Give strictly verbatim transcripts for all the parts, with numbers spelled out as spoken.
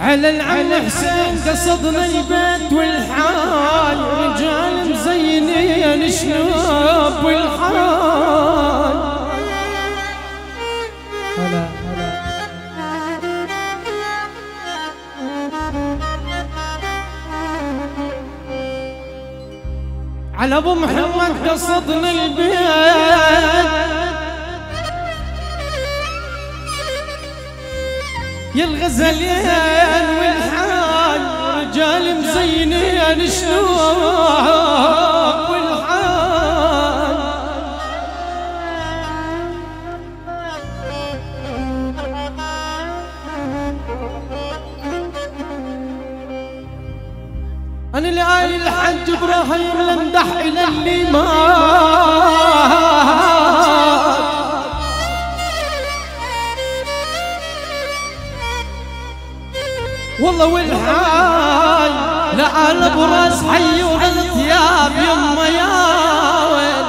على العم حسين قصدنا البيت والحال، رجال مزينين شنوب والحال. هلا هلا على ابو محمد قصدنا البيت، يا الغزلين والحال رجال مزينين شنوب والحال. أنا لآل الحج إبراهيم لمدح إلى اللي مات، والله والحال لآل أبو راس حي وغلطياب يما يا ويل.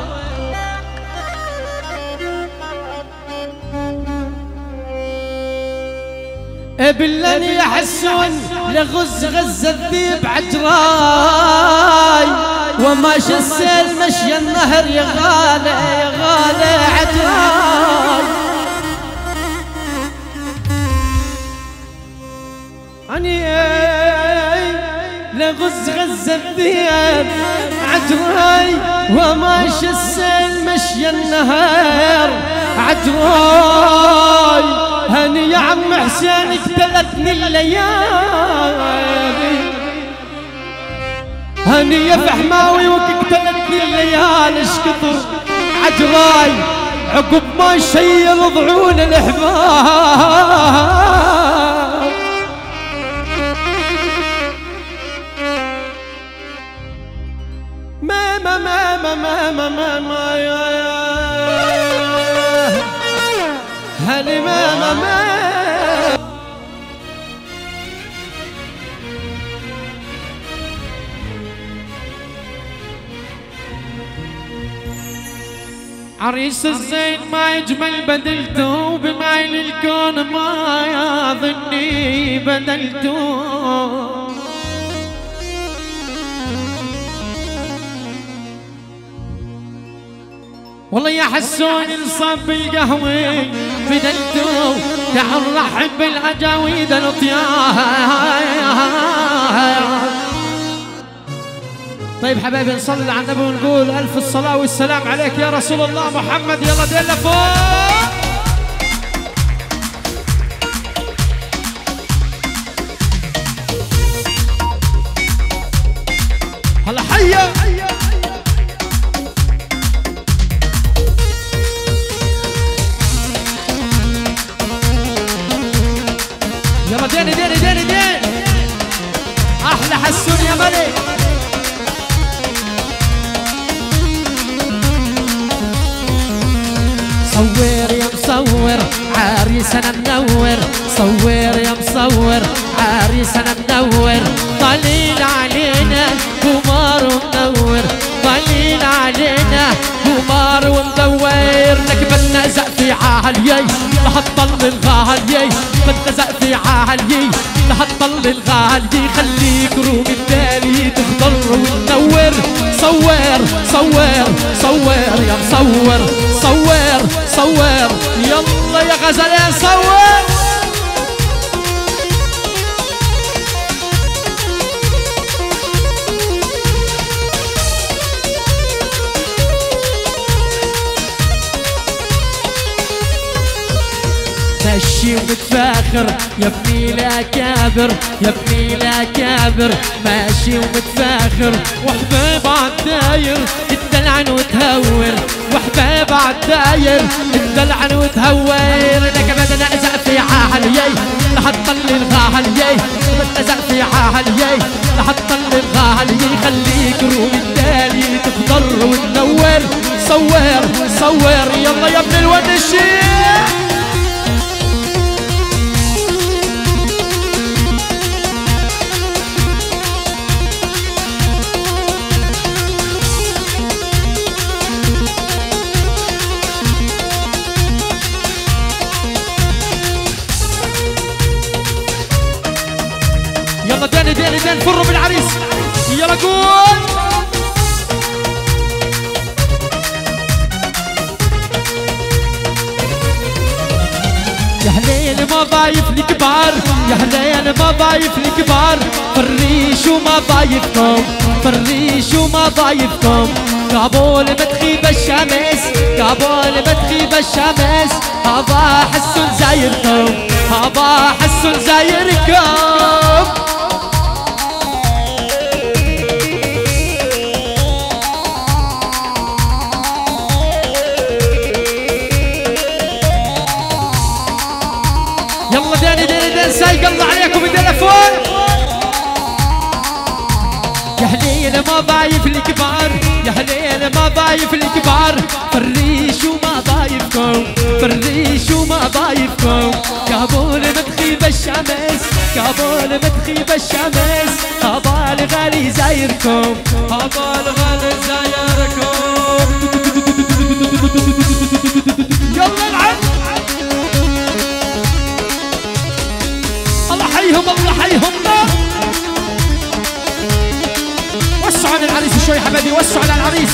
بالله يحسون لغز غز الذيب عجراي، وماشي السيل مشي النهر يا غالي يا غالي عجراي. أني لغز غز الذيب عجراي، وماشي السيل مشي النهر عجراي. هاني يا عم حسين قتلتني الليالي، هاني يا فحماوي وقتلتني الليالي. اش كثر عجراي عقب ما شيل ضعون الاحباب. ما ما ما ما ما ما ما ما يا هلي ما ما ما عريس الزين ما يجمل بدلته، بمايل الكون ما يظني بدلته. والله يا حسون انصاب بالقهوة بدلته، تعال رحب بالاجاويد الاطيار. طيب حبايبي نصلي على النبي ونقول الف الصلاة والسلام عليك يا رسول الله محمد. يلا ديلا فوق. هلا حيا يلا ديني ديني ديني ديني احلى حسون يا ملك. صور يا مصور عريسنا منور، صور يا مصور عريسنا منور. طليل علينا قمار ومنور، طليل علينا قمار ومدور. لك بدنا زقفي عاليي لهالطل الغالي، بدنا زقفي عاليي لهالطل الغالي. خليك روم التالي تخضر وتنور. صور صور صور يا مصور، صور صور يلا يا غزلين صور. ماشي ومتفاخر يا ابني لا كابر، يا ابني لا كابر. ماشي ومتفاخر وحباب عالداير الدلعن وتهور، وحباب عالداير الدلعن وتهور. لك بدنا زقفي عاليي لهالطل الغالي، بدنا زقفي عاليي لهالطل الغالي. خليك روم التالي تخضر وتنور. صور صور يلا يا ابن الود الشيخ. يلا داني داني داني فروا بالعريس يلا قول يا حليل ما ضايف لي كبار يا حليل ما ضايف لي كبار فريش وما ضايفكم فريش وما ضايفكم قابول ما تخيب الشمس قابول ما تخيب الشمس هذا حسن زايركم هذا حسن زايركم يلا داني داني داني سايق الله عليكم التلفون يا حليل ما ضايف الكبار يا حليل ما ضايف الكبار فريش وما ضايفكم فريش وما ضايفكم قابول ما تخيب الشمس قابول ما تخيب الشمس هذا الغالي زايركم هذا الغالي زايركم يلا العب الله حيهم الله حيهم وسعوا على العريس شوي حبايبي وسعوا على العريس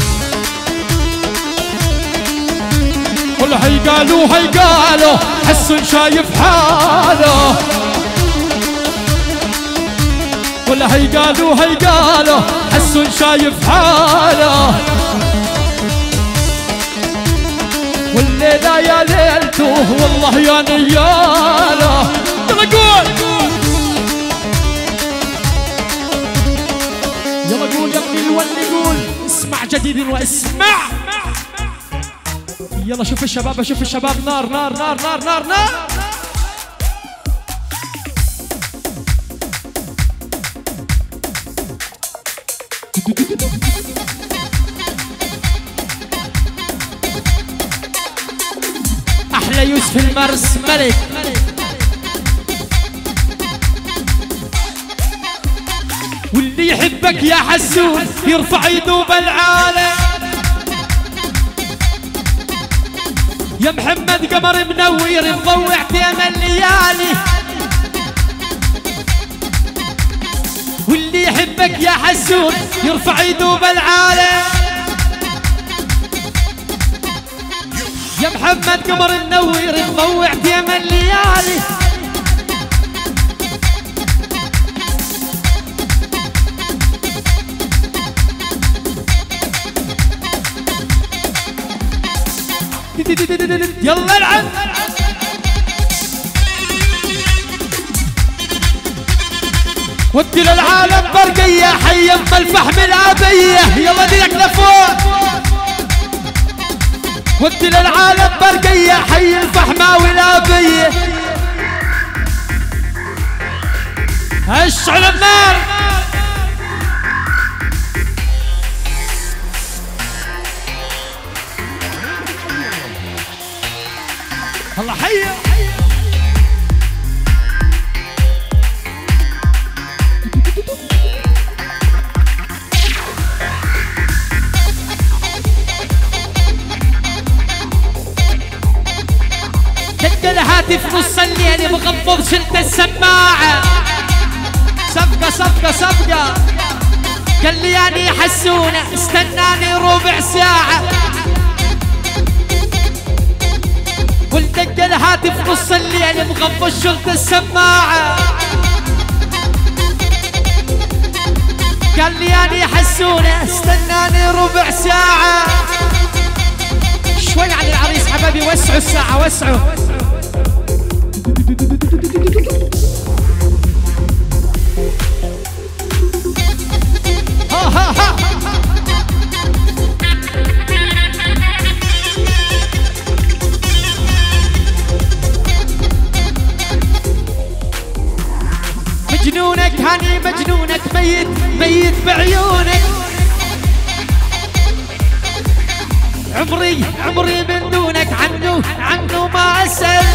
والله هي قالوا هي قالوا حسن شايف حاله والله هي قالوا هي قالوا حسن شايف حاله والليلة يا ليلته والله يا نياله يلا قول يلا قول يا ابني الولي قول اسمع جديد واسمع يلا شوف الشباب شوف الشباب نار نار نار نار نار نار احلى يوسف المرس ملك واللي يحبك يا حسون يرفع يدوب العالم يا محمد قمر منوير مضوع تيم الليالي واللي يحبك يا حسون يرفع يدوب العالم يا محمد قمر منوير مضوع تيم الليالي يلا العب ودي للعالم برقية حي ام الفحم العابية يلا ديك لفوق ودي للعالم برقية حي الفحماوي العابية اشعل النار الله حيه دق الهاتف نص الليل بغضب شلت السماعة صفقة صفقة صفقة قال لي يعني حسونة استناني ربع ساعة والدق الهاتف نص الليل مغفى شلت السماعة قال لي يعني حسونة استناني ربع ساعة شوي على العريس حبايبي وسعوا الساعة وسعوا ها ها ها مجنونك هاني مجنونك ميت ميت بعيونك عمري عمري من دونك عنه عنه ما أسأل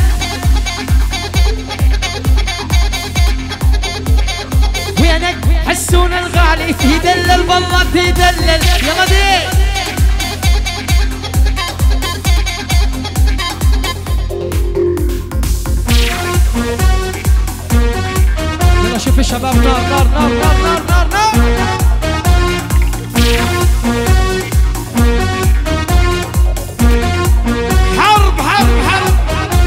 وينك حسون الغالي يدلل بالله يدلل يلا دي يلا شوف الشباب شباب نار نار نار نار نار نار نار حرب حرب حرب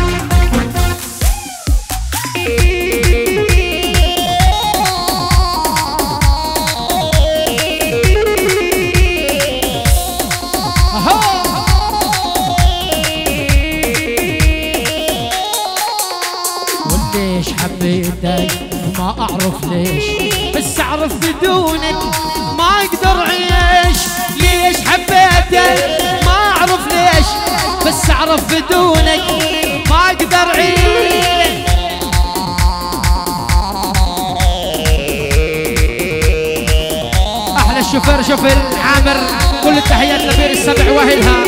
وليش حبيتك ما اعرف ليش بس اعرف بدونك ما اقدر اعيش ليش حبيتك ما اعرف ليش بس اعرف بدونك ما اقدر اعيش احلى الشوفير شوفير عامر كل التحيات لبير السبع واهلها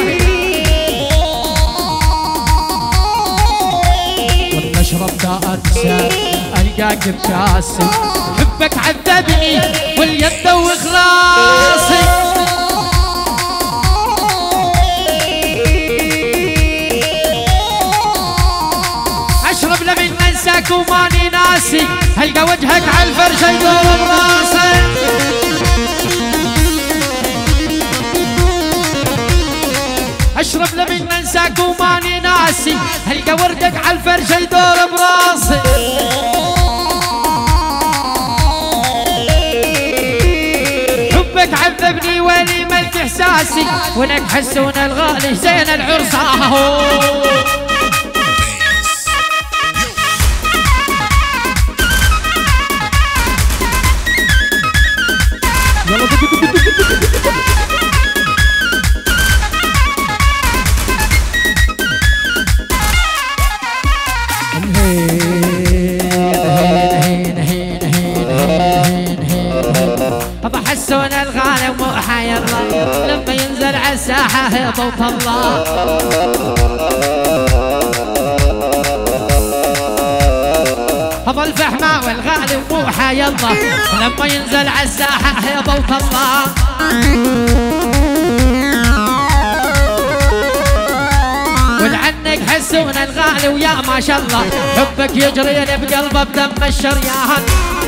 والله شربت انسى القاك بكاسي حبك عذبني واليد وخلاصي اشرب لمن انساك وماني ناسي هلقى وجهك على الفرش يدور براسي اشرب لمن انساك وماني ناسي هلقى وردك على الفرش يدور براسي حبك عذبني ولي ملك احساسي ولك حسون الغالي زين العرس اهو يلا دق دق دق دق ابا حسون الغالي مو حي الله لما ينزل على الساحه هبط الله ابا الفحماء والغالي مو حي الله لما ينزل على الساحه هبط الله ولعنك حسون الغالي ويا ما شاء الله حبك يجري بقلبه بدم الشريان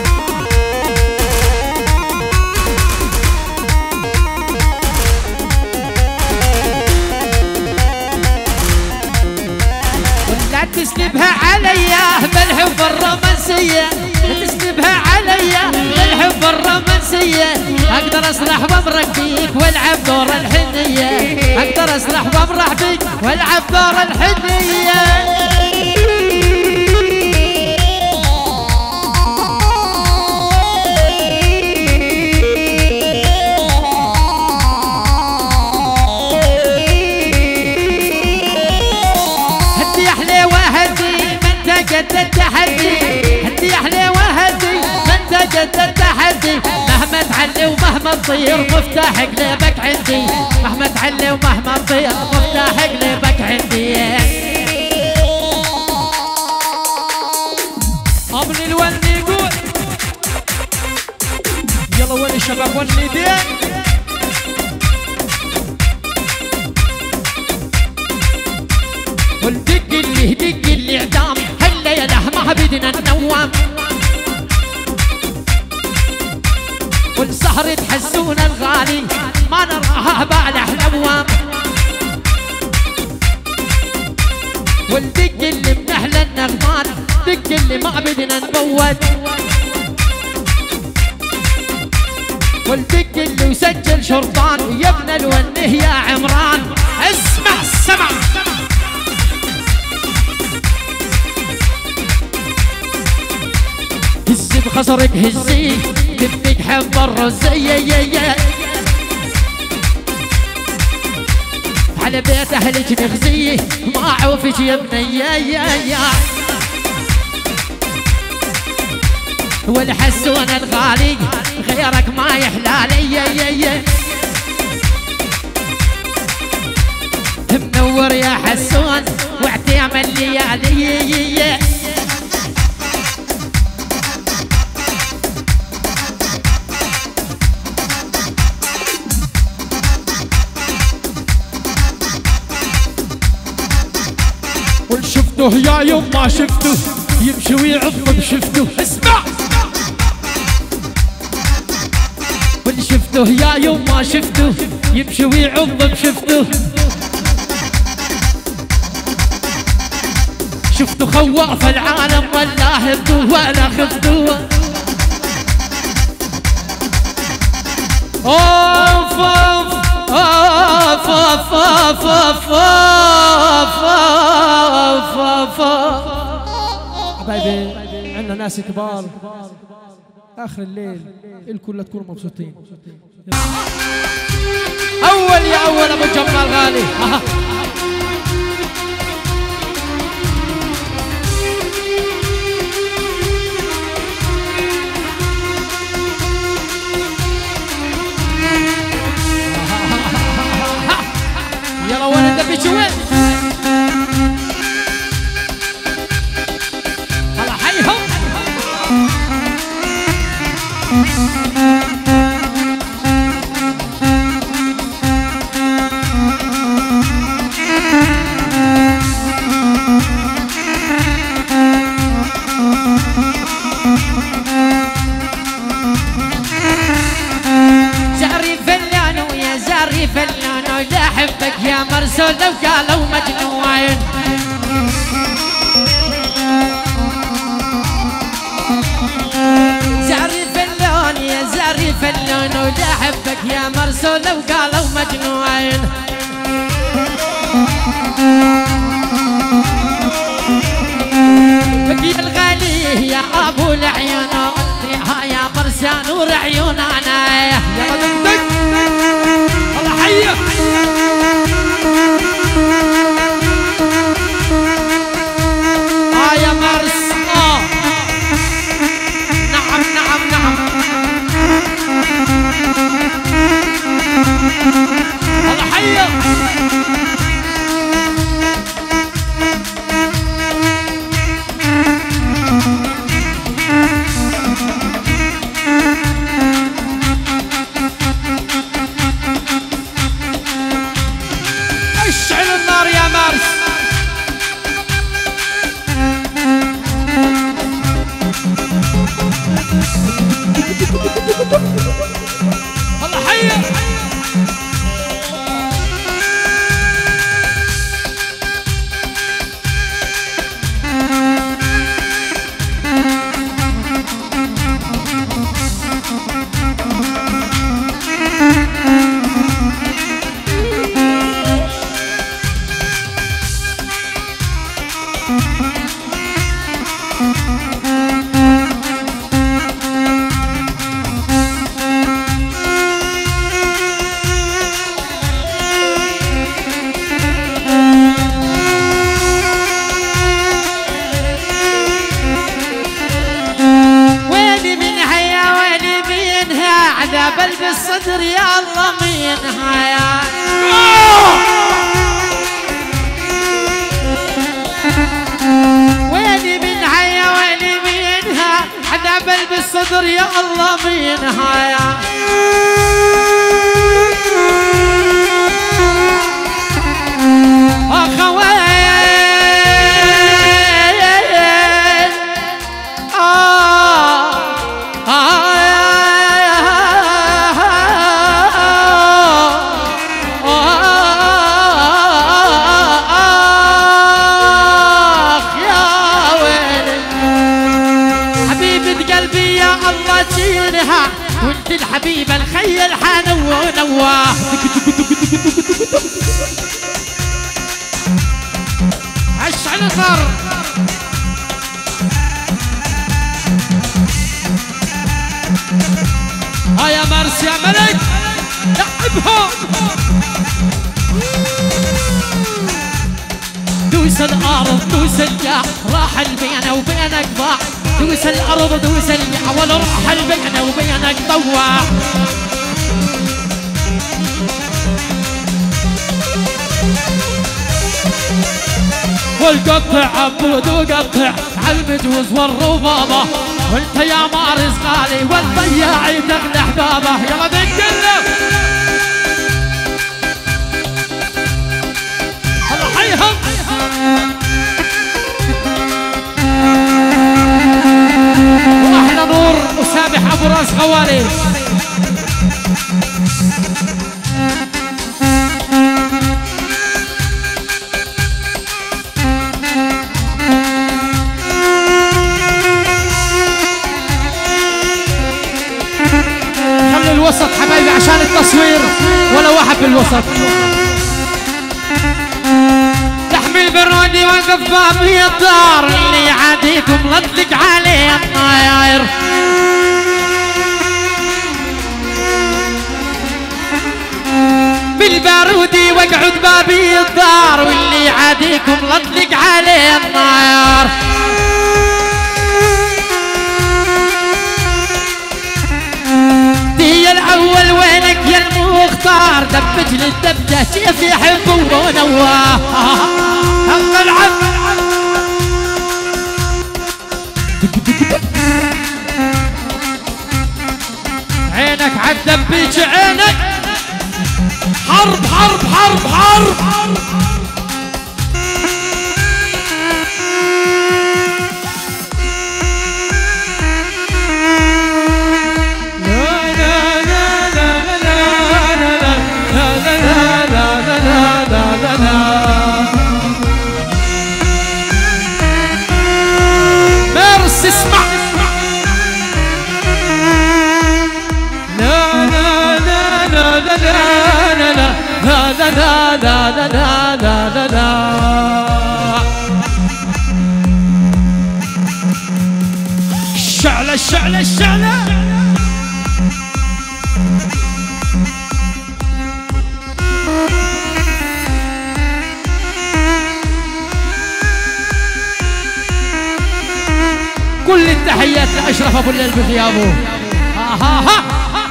لا تسلبها عليا بالحب الرومانسية لا تسلبها عليا بالحب الرومانسية اقدر اصلح وامرك بيك والعب دور الحنية اقدر اصلح وامرح بيك والعب دور الحنية قد التحدي هدي يا حليوه هدي ما انت قد التحدي مهما تعلي ومهما تطير مفتاح قلبك عندي مهما تعلي ومهما تطير مفتاح قلبك عندي امن الون يقول يلا ولي شباب ولي دين والدق اللي دق اللي اعدام هالليله ما بدنا ننوم والسهر تحسون الغالي ما نراها بالاحلام والدق اللي من اهل النغمان دق اللي ما بدنا نبود والدق اللي وسجل شرطان يا ابن الونه يا عمران اسمع السمع هز بخصرك هزي كبك حب الرزية على بيت اهلك نغزيه ما عوفك يا بنية والحسون الغالي غيرك ما يحلالي منور يا حسون واعتيم الليالي قل شفته يا يوم ما شفته يمشي ويعض بشفته اسمع شفته يا يوم ما شفته يمشي ويعض بشفته شفته خواف العالم ولا هبته ولا خفته اوف اوف اوف اوف اوف اوف اوف اوف حبايبي عندنا ناس كبار اخر الليل الكل تكونوا مبسوطين. اول يا اول ابو جمال غالي يلا وين الدبي شوي هلا حيهم زاري فلانو يا زاري فلانو لا احبك يا مرسول لو قالوا مجنون زاري فلان يا زاري فلان ولا احبك يا مرسول لو قالوا مجنون بك يا الغالي يا ابو العيون ها يا مرسان ورعيون انا يا دق الله حيك ها يا مرس آه. نعم نعم نعم الله حيك اشعل النار يا مارس الله حيك بل بالصدر يا الله منها يا ويلي منها يا ويلي منها حدا بل بالصدر يا الله منها يا اخوين آه آه وانت الحبيبة الخيل حنو نواه اشعل النار ها يا مارس يا ملك لعبها دوس الارض دوس الجاع راح البينة وبينك ضاع دوس الارض دوس الجاع ولا راح البينة وبينك ضواع والقطع عبود وقطع عالمجوز والربابة وانت يا مارس غالي والبياعي تغلى احبابه يلا بنقله الله حيهم واحلى نور وسامح ابو راس خوالي عشان التصوير ولا واحد بالوسط. تحمل برودي وقف باب الدار اللي يعاديكم لطلق عليه الطاير. بالبارودي واقعد بابي الدار واللي يعاديكم لطلق عليه النار. دي الاول وينك يا المختار دبج للدبجه كيف يحبون ونواه. حق العب عينك عالدبيج عينك. حرب حرب حرب حرب مارس اسمع. لا لا لا لا لا لا لا لا لا لا لا لا لا لا. الشعلة الشعلة الشعلة. كل التحيات لأشرف أبو الليل بغيابه. ها ها ها.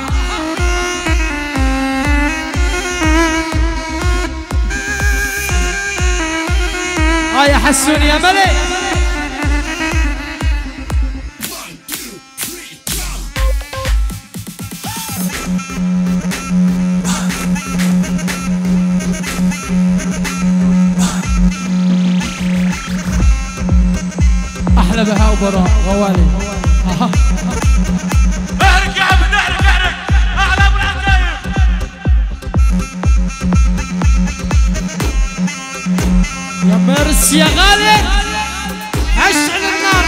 ها يا حسون يا ملك. احلى بهاء وبراء غوالي. احرق يا عم احرق احرق احلى ابو العزايم. يا مرس يا غالي اشعل النار.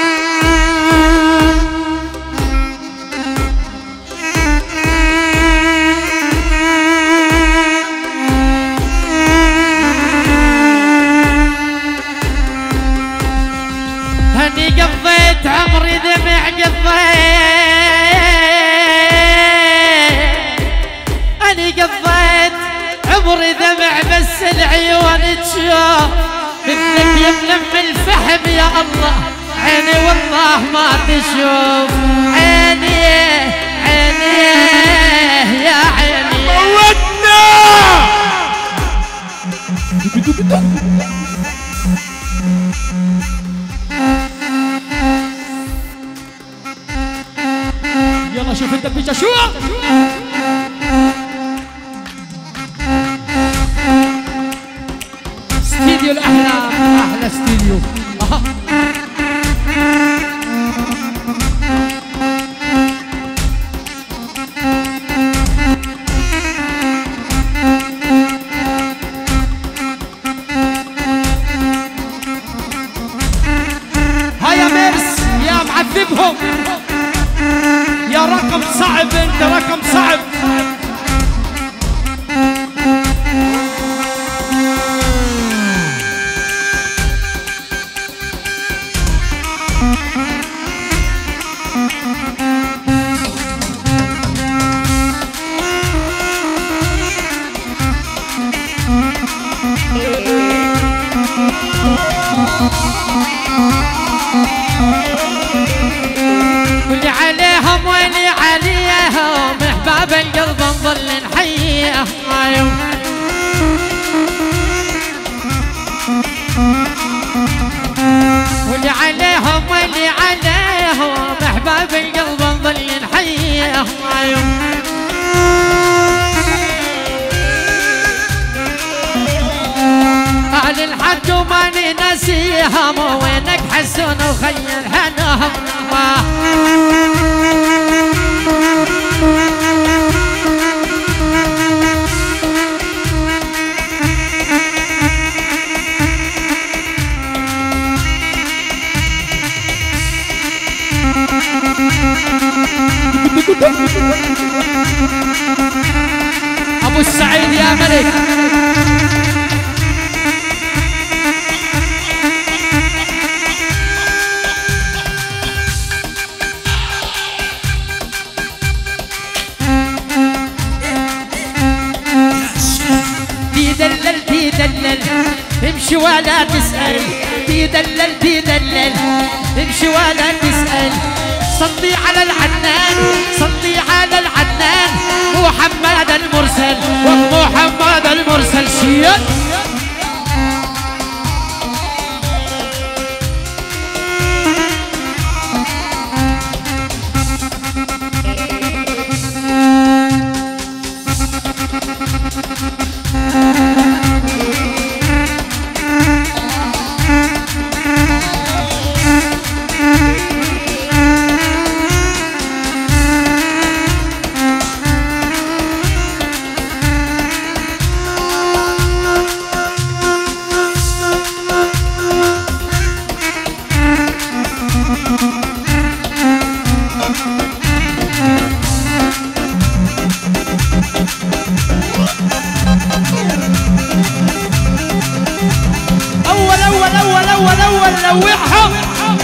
هني قضيت عمري دمع قضيت هني قضيت عمري دمع بس العيون تشوف مثلك يملم الفحم يا الله. عيني والله ما تشوف عيني عيني يا عيني. موتنا يلا شوف الدبيجة شو. استديو الأحلام أحلى استديو. هيا ميرس يا معذبهم يا رقم صعب. انت رقم صعب. واللي عليهم واللي عليهم احباب القلب نظل نحييهم. واللي عليهم واللي عليهم احباب القلب نظل نحييهم. قال الحج وماني ناسيهم وينك حسون وخيل حنهم. ابو السعيد يا ملك. تدلل تدلل امشي ولا تسأل، تدلل تدلل امشي ولا تسأل. صلي على العدنان، صلي على العدنان، محمد المرسل ومحمد المرسل شيء. نوعهم.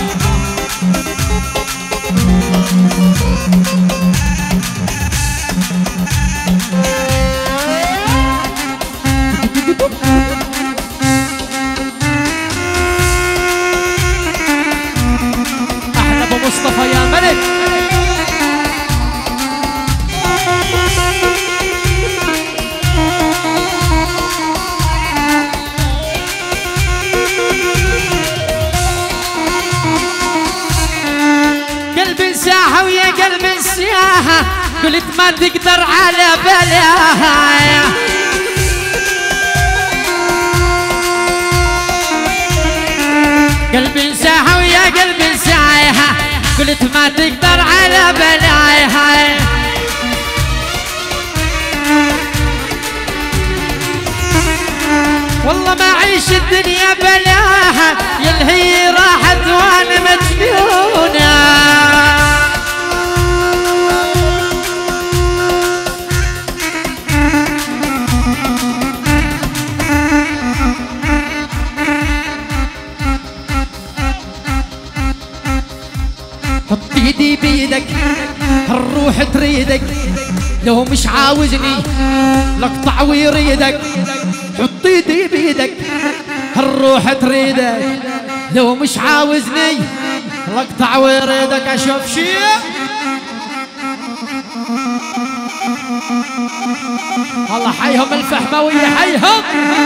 احلى ابو مصطفى يا ملك. قلب ساحة ويا قلب السياحة، قلت ما تقدر على بلاها. قلب ساحة ويا قلب ساحة، قلت ما تقدر على بلاها. والله ما عيش الدنيا بلاها، يلهي راحت وانا مجنونة. حط ايدي بيدك الروح تريدك، لو مش عاوزني لقطع ويريدك. حط ايدي بيدك الروح تريدك، لو مش عاوزني لقطع ويريدك. اشوف شيء الله حيهم الفحماوية حيهم.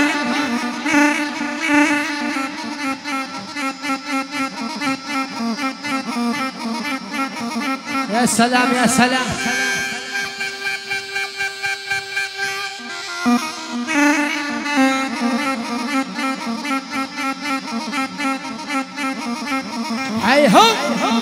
يا سلام يا سلام. حيهم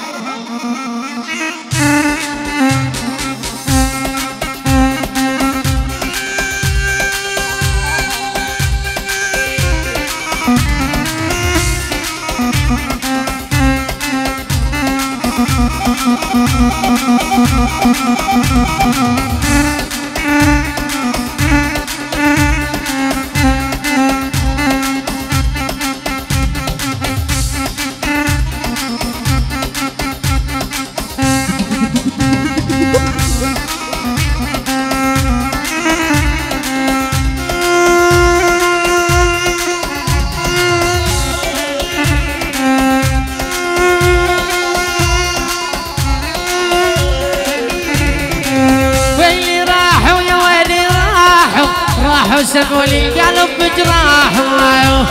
سبوا لي قلب بجراحه.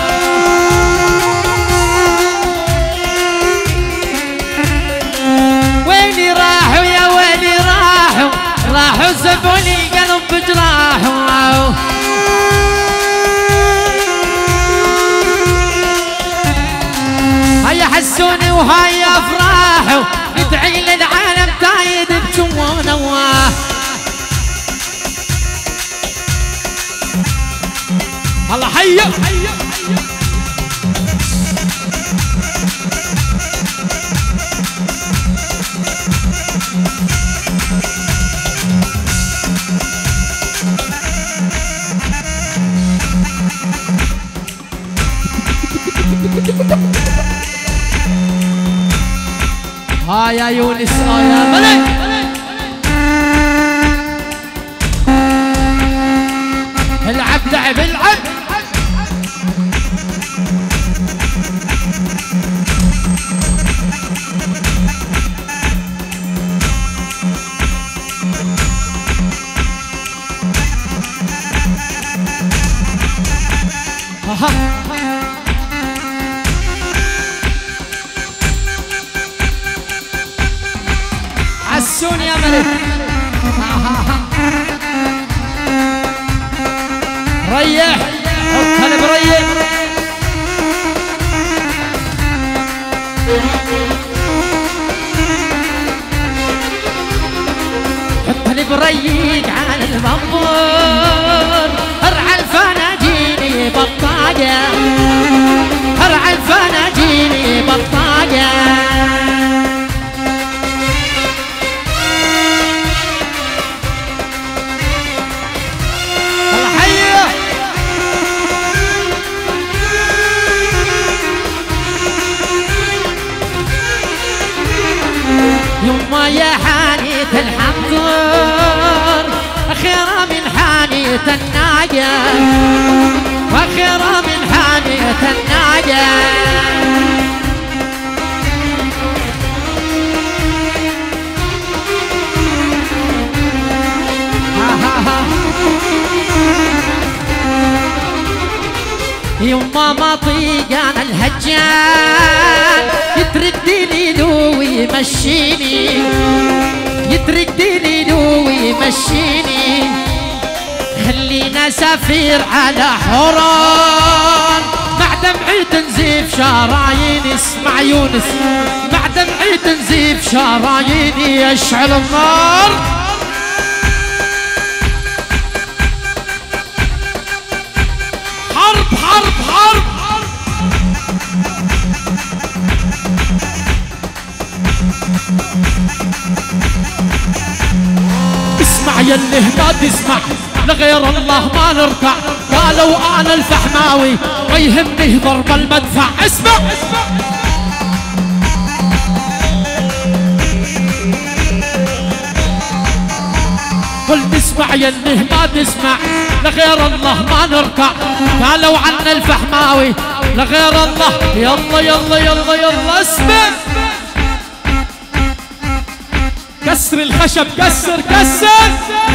ويلي راحوا يا ويلي راحوا، راحوا سبوا لي قلب بجراحه. هيا حسوني وهاي افراحه، ندعي للعالم تايد بجوانه. الله حي. ها يا يونس ها يا ملك العب لعب العب عسون يا ملك ريح حط هلا بريح حط هلا بريق على المنظور ارعى الفناجيني بطاقة ارعى الفناجيني بطاقة يما يا حانية الحنظر أخيرا من حانية الناجة وأخيرا من حانية الناجة يما ما طيقان الهجان يترك دليلو ويمشيني يترك دليلو ويمشيني خلينا اسافر على حوران مع دمعي تنزيف شراييني اسمع يونس مع دمعي تنزيف شراييني يشعل النار حرب حرب حرب اسمع يا اللي ما تسمع لغير الله ما نركع قالوا انا الفحماوي ما يهمني ضرب المدفع اسمع قلت اسمع يا اللي ما تسمع لغير الله ما نركع قالوا عنا الفحماوي لغير الله يلا يلا يلا يلا اسمع كسر الخشب كسر كسر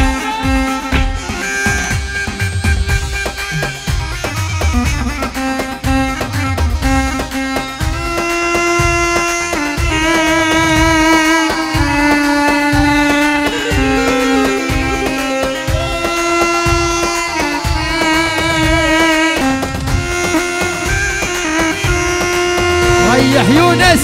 ريح يونس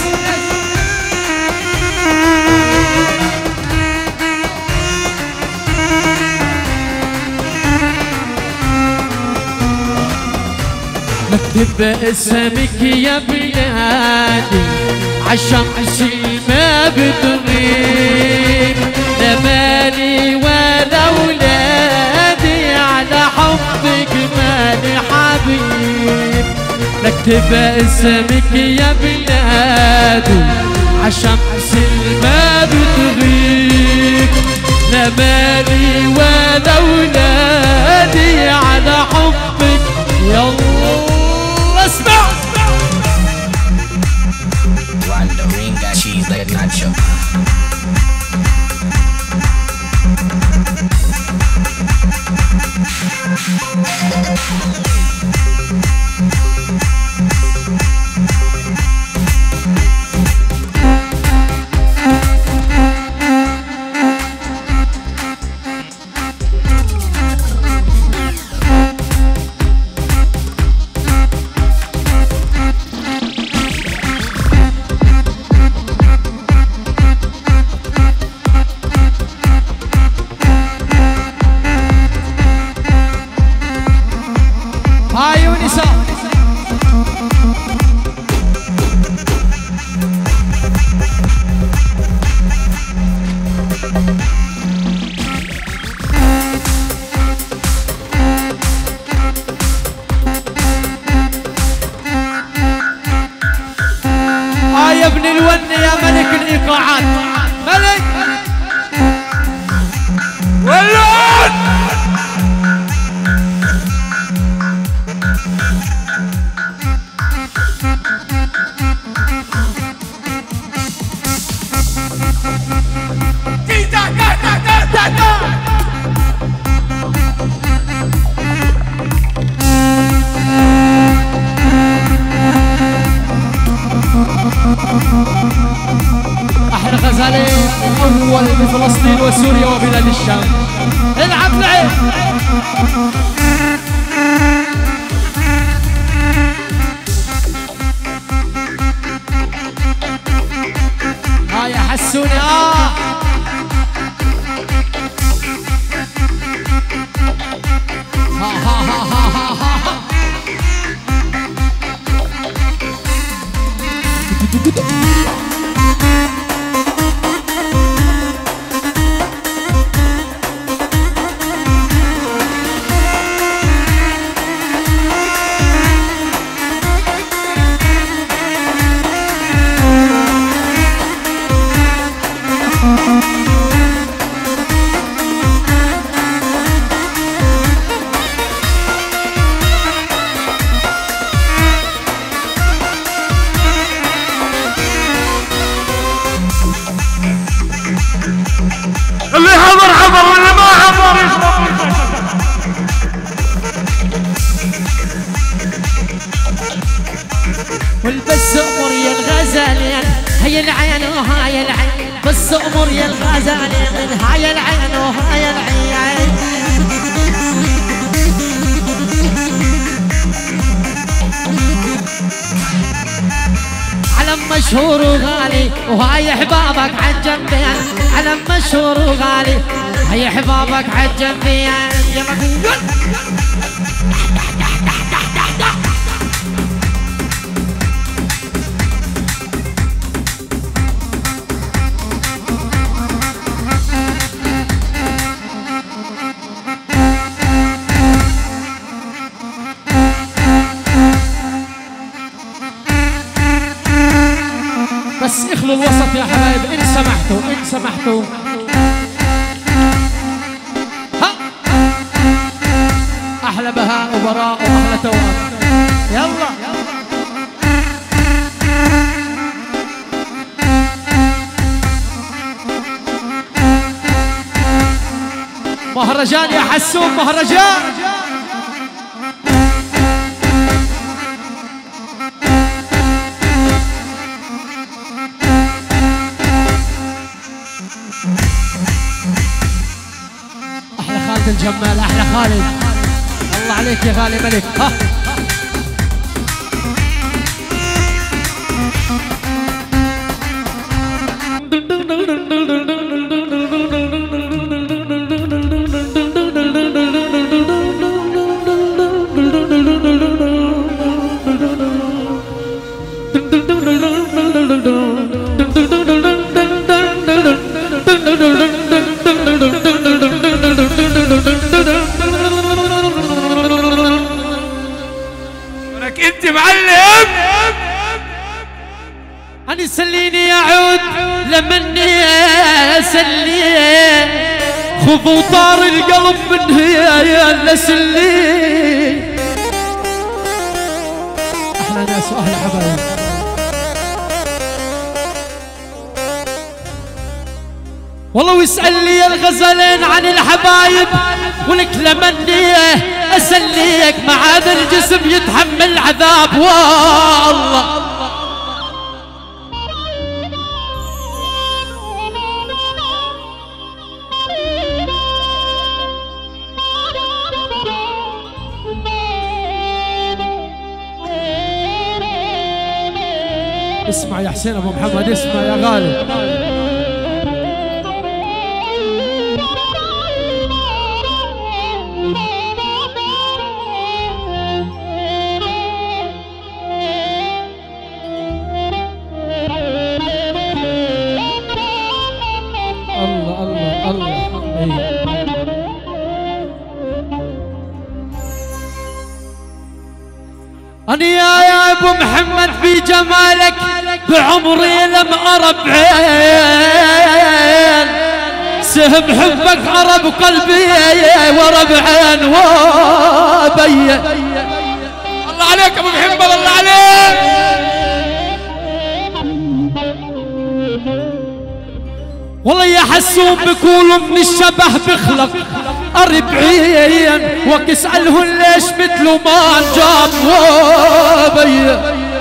نكتب اسمك يا بلادي عالشمس ما بتغيب لا مالي ولا ولادي على حبك مالي حبيب نكتب اسمك يا بلادي عالشمس ما بتغيب لا مالي ولا ولادي على حبك يلا اسمع Run the ring, got cheese like nacho. يا ابن الون يا ملك الايقاعات ملك ولون احلى غزالين اول بفلسطين وسوريا وبلاد الشام العب لعب ها يا حسوني اه ها ها ها ها ها ها اللي حضر حضر واللي ما حضر يشرب. والبس امر يا الغزالين هي العين وهاي العين بس امر يا الغزالين هاي العين وهاي العين علم مشهور وغالي وهاي احبابك عالجنبين علم مشهور وغالي هاي احبابك عالجنبين يلا بس اخلوا الوسط يا حبايب ان سمحتوا ان سمحتوا ها احلى بهاء وبراء واحلى توام يلا مهرجان يا حسون مهرجان احلى خالد الجمال احلى خالد الله عليك يا غالي ملك ها ولك انت معلم أنا سليني أعود لمني أسلي خذوا طار القلب من هي يا لسلي أحلى ناس وأحلى حبايب والله ويسأل لي الغزلين عن الحبايب ولك لمني أسليك مع هذا الجسم يتحمل عذاب والله اسمع يا حسين ابو محمد اسمع يا غالي الله الله الله ايه أنا يا يا أبو محمد في جمالك بعمري لم أرى بعين، سهم حبك أرى بقلبي ورا بعين وبي. الله عليك ابو محمد، الله عليك. والله يا حسون بيقولوا من الشبه بخلق أربعين، وكسألهن ليش مثله ما انجاب وبي.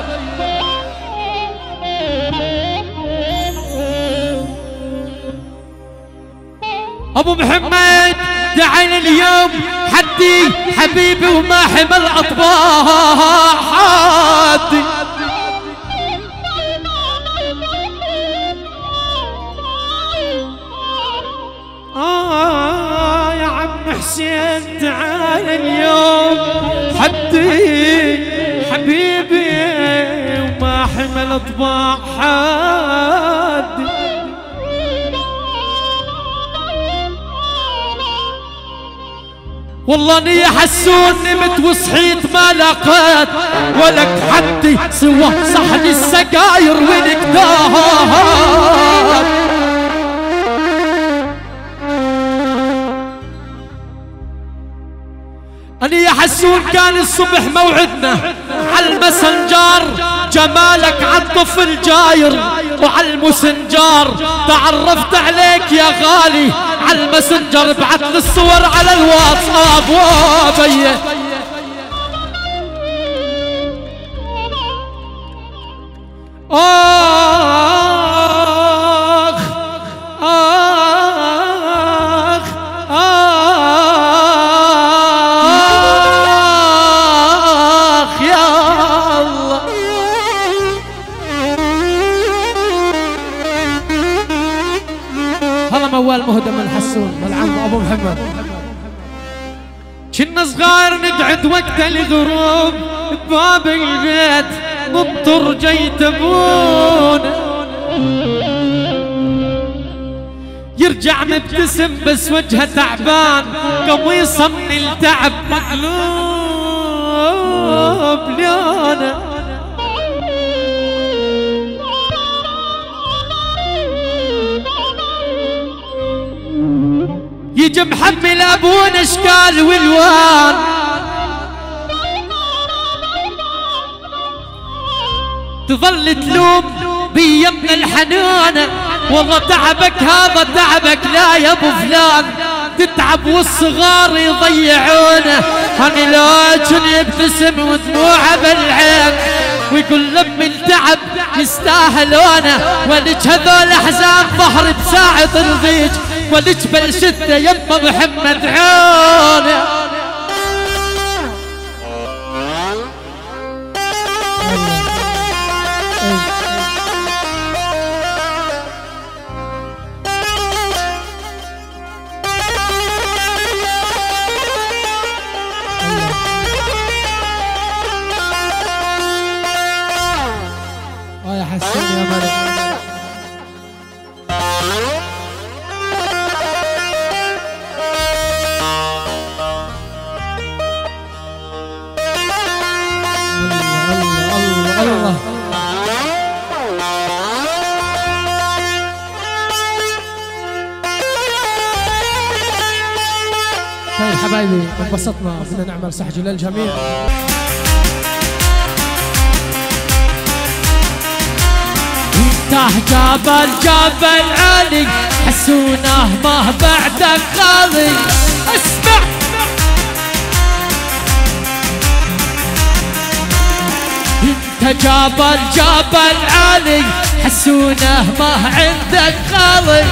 ابو محمد دعيني اليوم حدي حبيبي وما حمل اطباع حدي. آه يا عم حسين تعال اليوم حدي حبيبي وما حمل اطباع حدي. والله اني حسون نمت وصحيت ما لقيت ولك حدي سوى صحن السجاير والكدار. اني يا حسون كان الصبح موعدنا على المسنجار، جمالك عالطفل جاير وعلى المسنجار، تعرفت عليك يا غالي على المسنجر، بعت لي الصور على الواتساب وبي. آخ آخ آخ يا الله. هذا موال مهدم الحسون والعم ابو محمد. كنا صغار نقعد وقت الغروب بباب البيت ننطر جيت ابونا، يرجع مبتسم بس وجهه تعبان، قميصه من التعب مقلوب ليونه. يجي محمل ابونا اشكال والوان، تظل تلوم بيمنا الحنانة، والله تعبك هذا تعبك لا يا ابو فلان، تتعب والصغار يضيعونه. هني لكن يبتسم ودموعه بالعين ويقول لم التعب يستاهلونه، ولك هذول احزان ظهر بساعة ترضيك، ولك بالشدة يما محمد عونه. يا حسين يا ملك. الله الله الله. طيب حبايبي انبسطنا، بدنا نعمل سحجة للجميع. جبل جبل علي حسونه ما بعدك غالي. اسمع انت جبل جبل علي حسونه ما عندك غالي.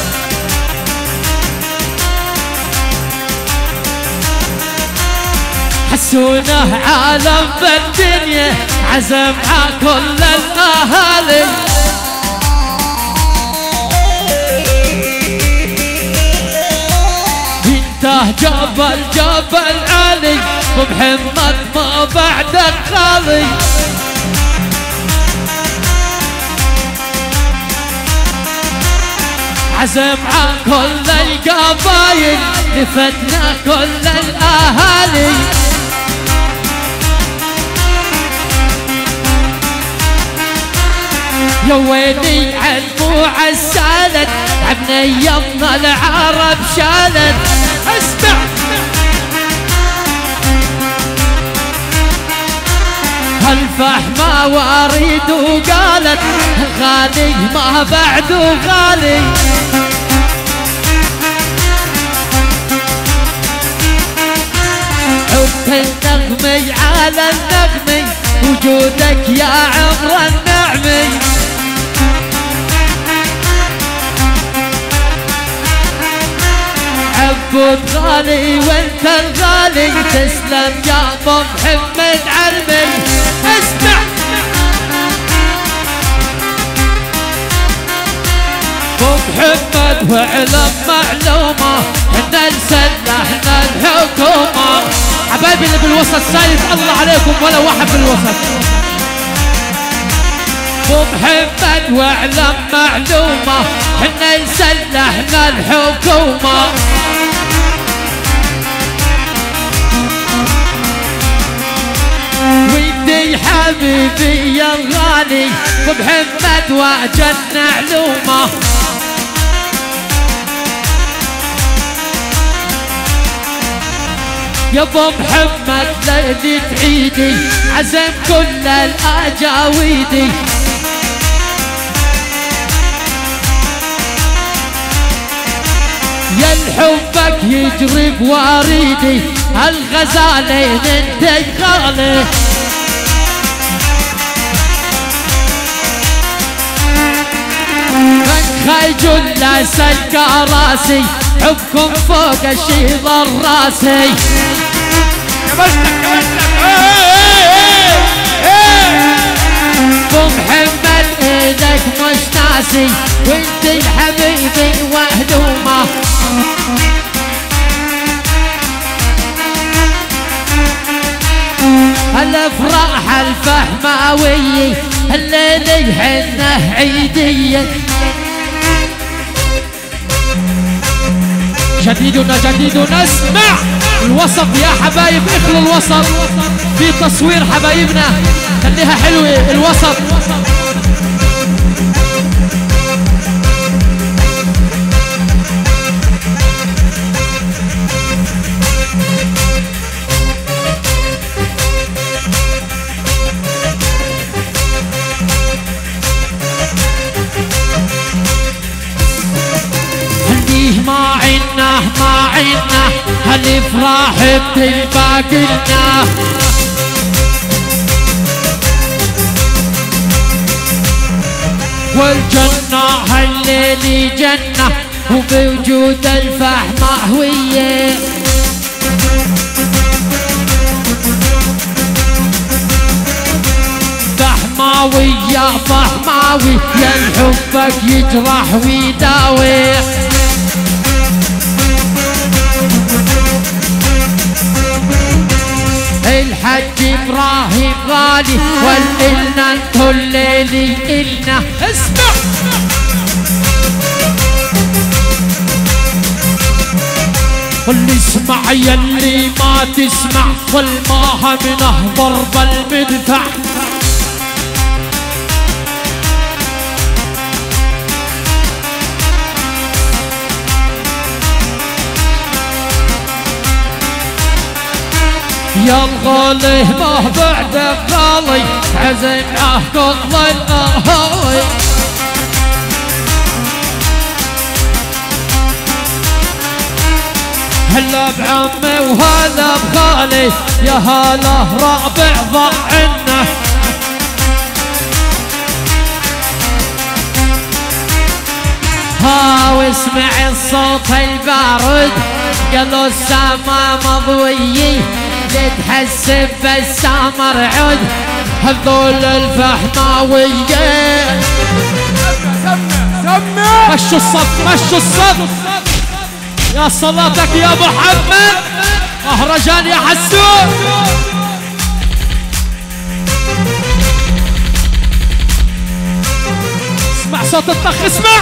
حسونه عالم بالدنيا عزم على كل الاهالي. جبل جبل علي ومحمد ما بعدك خالي. عزم على كل القبايل لفتنا كل الاهالي. جويني عالموعى السالت عبنا يمنا العرب شالت. اسمع هالفحمة واريد وقالت غالي ما بعده غالي. حب النغمي على النغمي وجودك يا عمر النعمي. عبود غالي وانت الغالي تسلم يا ابو محمد علمي. اسمع ابو محمد واعلم معلومه ان نسلحنا الحكومه. حبايبي اللي بالوسط سايب الله عليكم ولا واحد بالوسط. ابو محمد واعلم معلومه احنا نسلحنا الحكومه. ودي حبيبي يا الغالي ابو محمد واجد معلومه. يا ابو محمد ليلة عيدي عزم كل الاجاويدي. يا الحبك يجري بواريدي الغزالين انت غالي. من خيجل لا سلك راسي حبكم فوق الشيض الراسي. ابو محمد ايدك مش ناسي وانت حبيبي وهدومه. الافراح الفحماوية الليل يحنه عيدية. جديدنا جديدنا اسمع الوسط يا حبايب اخلوا الوسط في تصوير حبايبنا خليها حلوة الوسط. ما عنا ما عنا هالافراح بتلباقلنا. والجنة هالليل جنة وبوجود الفحماوية. فحماوي يا فحماوي يا حبك يجرح ويداوي. الحج ابراهيم غالي والإلنا انتو الليلي إلنا. اسمع واللي اسمع يلي ما تسمع والماها منه ضرب المدفع. يا الغالي ما بعدك غالي عزم عهد الاهواي. هلا بعمي وهلا بغالي يا هلا رابع ضعنا. ها واسمع الصوت البارد قالوا السما مضوية تحسب بالسامر عود هذول الفحماوية. مشوا الصف مشوا الصف يا صلاتك يا محمد. مهرجان يا حسون. اسمع صوت الطخ اسمع.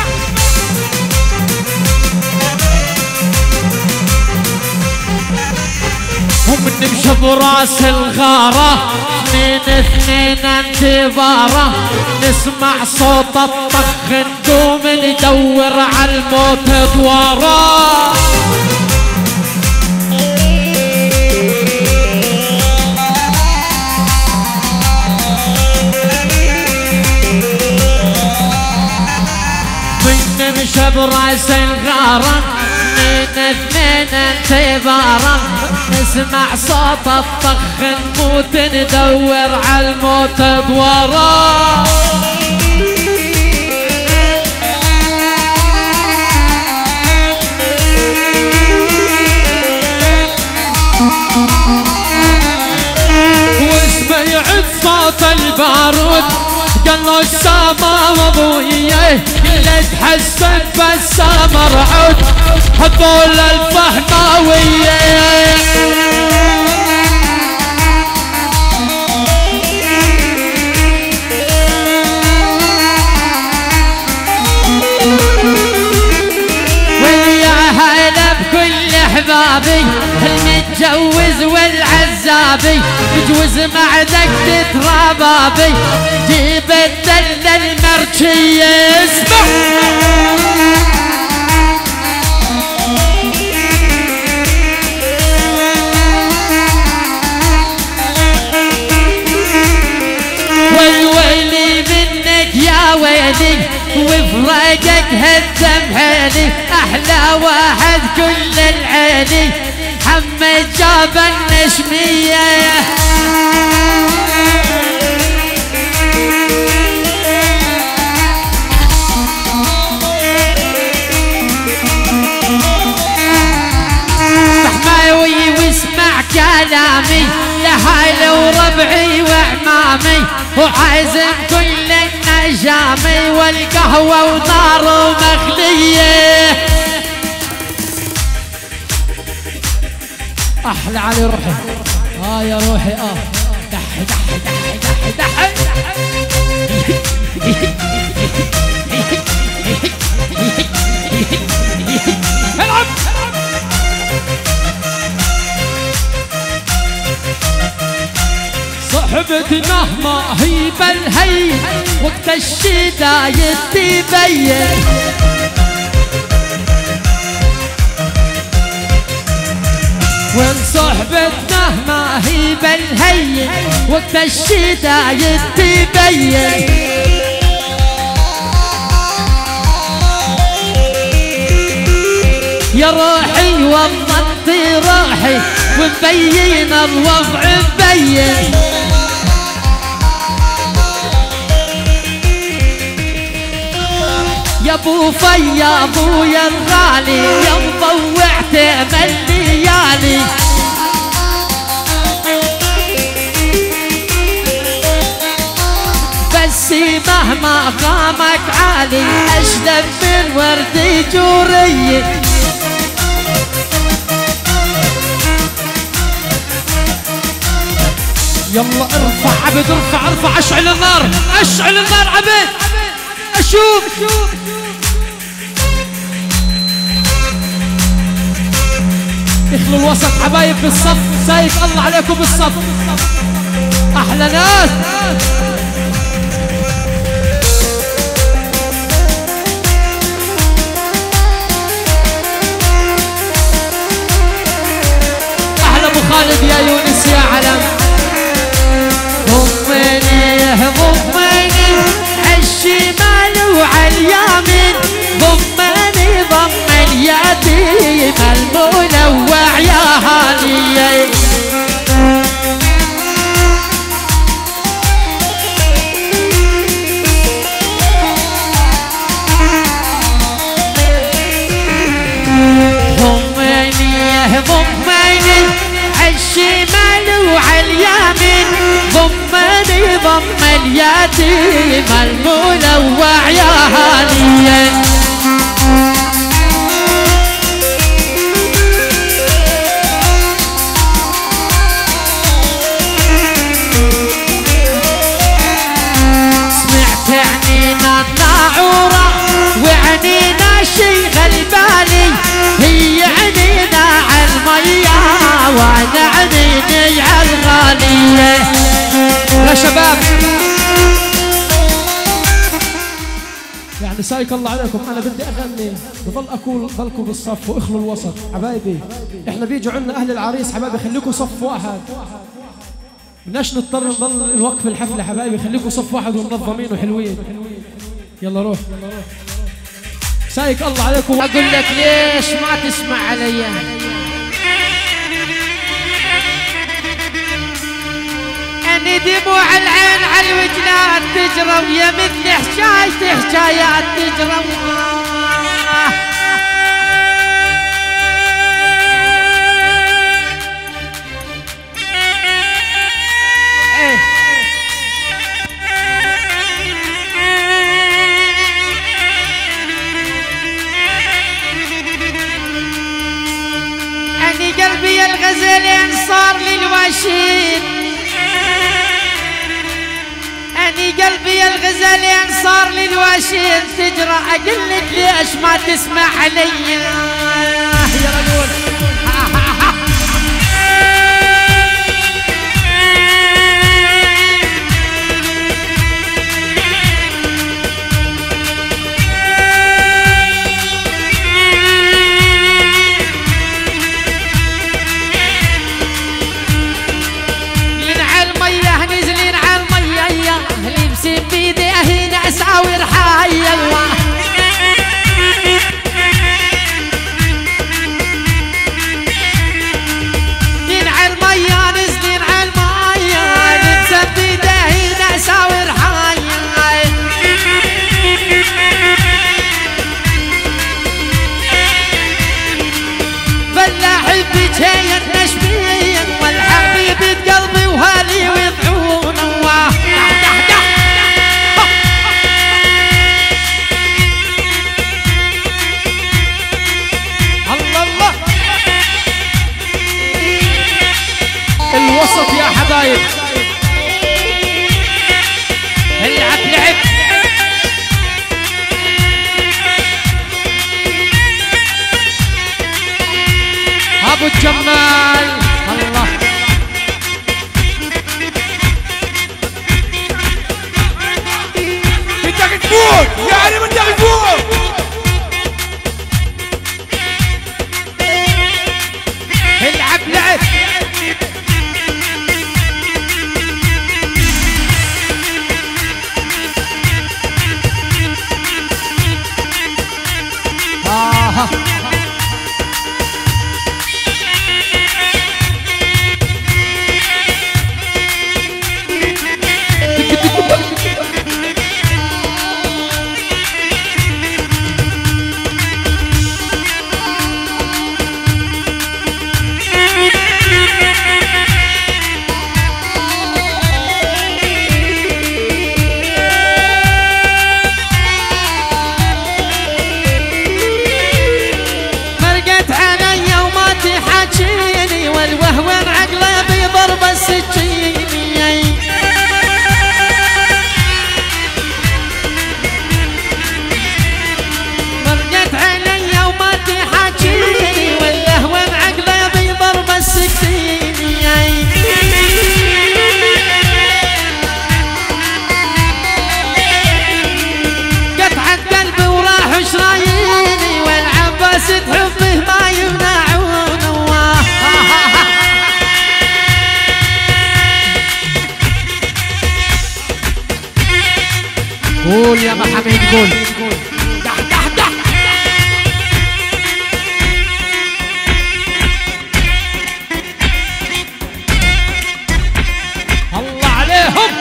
وبنمشي براس الغارة اثنين اثنين انتظارة نسمع صوت الطخ نقوم ندور على الموت دواره. من نمشى براس الغارة من اثنين انتظارا، نسمع صوت الطخ نموت ندور على الموت دواره. واسمع صوت البارود قال له السما وضويه، اللي تحسن بس مرعود هذول الفهماويه. احبابي المتجوز والعزابي يجوز مع دقة ربابي جيب الدلة المرجية. اسمع والويلي منك يا ويلي وفراقك هدم حيلي، احلى واحد كل العيني حمد جاب النشمية. صحماوي واسمع كلامي لهايل وربعي وعمامي، وعازم كل النجامي والقهوة ونار ومغلية. احلى علي روحي اه يا روحي اه دحي دحي دحي دحي دحي العب. صحبتنا ما هي بالهي وقت الشدايد تبين، وين صحبتنا ما هي بالهي وقت الشدايد تبين. يا روحي والله انت روحي ومبين الوضع مبين. يا ابو في يا ابويا الغالي يا مضوعت من ليالي، بس مهما قامك عالي اشلب من ورد جوري. يلا ارفع عبد ارفع ارفع اشعل النار اشعل النار عبد اشوف. دخلوا الوسط حبايب بالصف، سايق الله عليكم بالصف احلى ناس. احلى ابو خالد يا يونس يا علم. ضمني ضمني عالشمال وعاليمين، ضمني ضم اليتيم المنوع يا هاني. ضمني ضمني عالشمال وعاليمين، ضمني ضم اليتيم المنوع يا هاني. سمعت عنينا الناعورة وعنينا شي غلباني، هي عنينا عالمية وانا عنيني عالغالية. يا شباب يعني سايك الله عليكم. انا بدي اغني بضل اقول ضلكم بالصف واخلوا الوسط حبايبي. احنا بيجوا عندنا اهل العريس حبايبي، خليكم صف واحد، بدناش نضطر نضل نوقف الحفله حبايبي، خليكم صف واحد ومنظمين وحلوين. يلا روح سايك الله عليكم. اقول لك ليش ما تسمع علي؟ اني دموع العين على الوجنات تجرى، ويا مثل حكاية حكايات تجرى. اني قلبي الغزلين صار للوشيد، اني قلبي الغزلين صار للوشيد تجرى. اقول لك ليش ما تسمع علي يا رجل؟ اساور حي الله دين على المية نزلين على المية نلبس بيدينا اساور حي فلاحي بجاية نشبين والحبيب قلبي وهالي ويضعون الله. الوسط يا حبايب، العب لعب ابو الجمال الله. بدك تفوت يعني بدك تفوت. العب لعب والوهوان عقله بضرب السكين. مرقت علي وما تحاكيني والوهوان عقله بضرب السكين. قطعت قلبي وراح شراييني والعباس تحبه ما يمنعون الله. قول يا محمد قول. دح دح دح الله عليهم.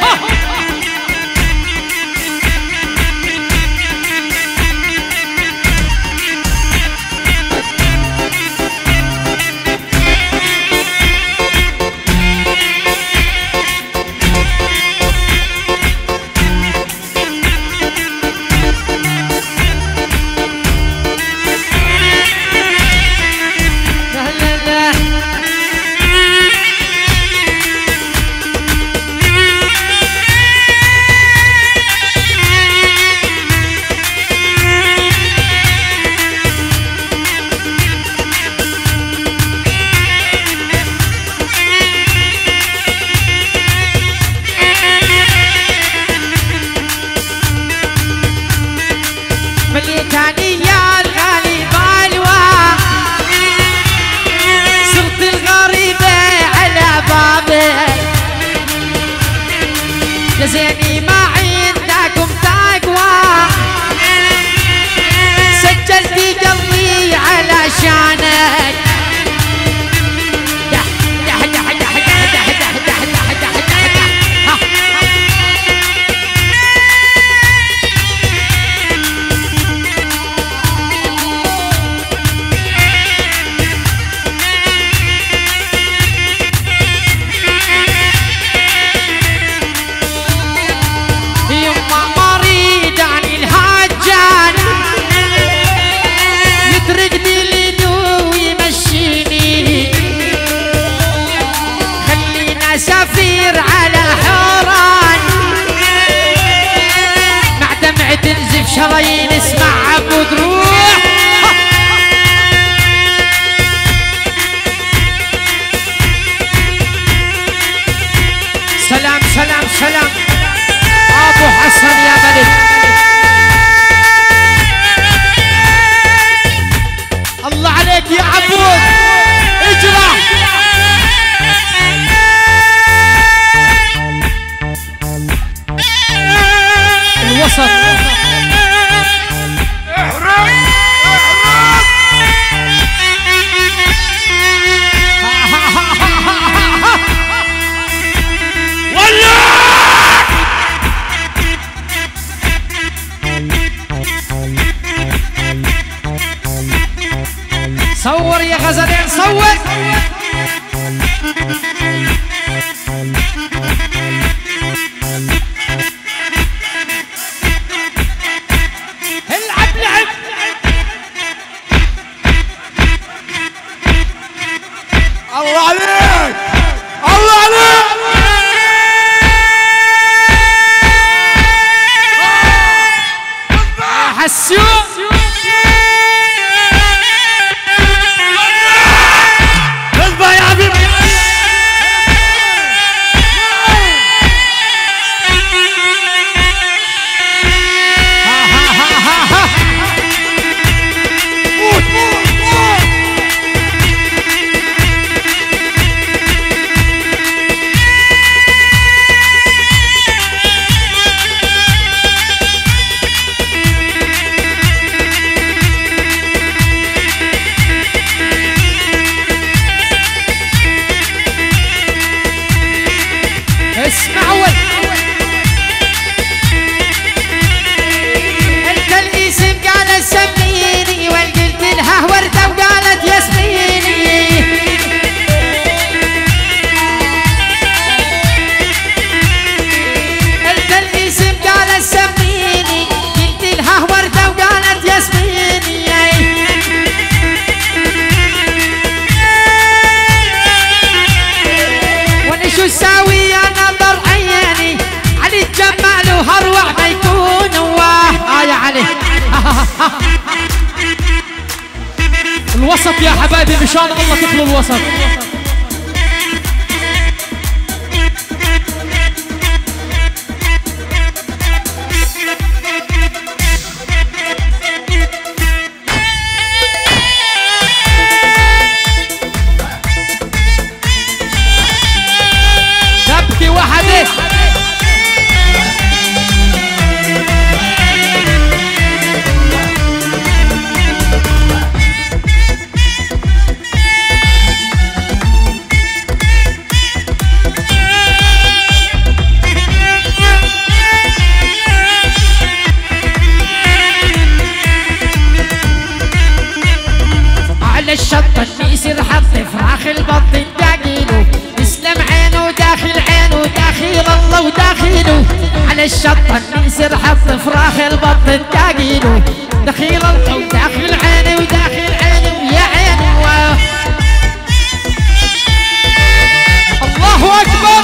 شرايين اسمع عبود روح. سلام سلام سلام ابو حسن يا ملك. الله عليك يا عبود اجرح. الوسط صور يا غزلين صور. العب لعب. الله عليك الله عليك. حسون اسمعوا. انت الاسم قالت سميني وقلت لها ورده وقالت ياسميني. انت الاسم قالت سميني قلت لها ورده وقالت ياسميني. وانا شو اساوي الجمال وهروع ما يكون واه. اه يا علي الوسط يا حبايبي مشان الله تخلوا الوسط. تبكي وحده الشط يصير حط فراخ البط داقيله. يسلم عينه داخل عينه داخل الله وداخله. على الشط يصير حط فراخ البط داقيله. داخل الله وداخل عينه وداخل عينه يا عينه. الله اكبر.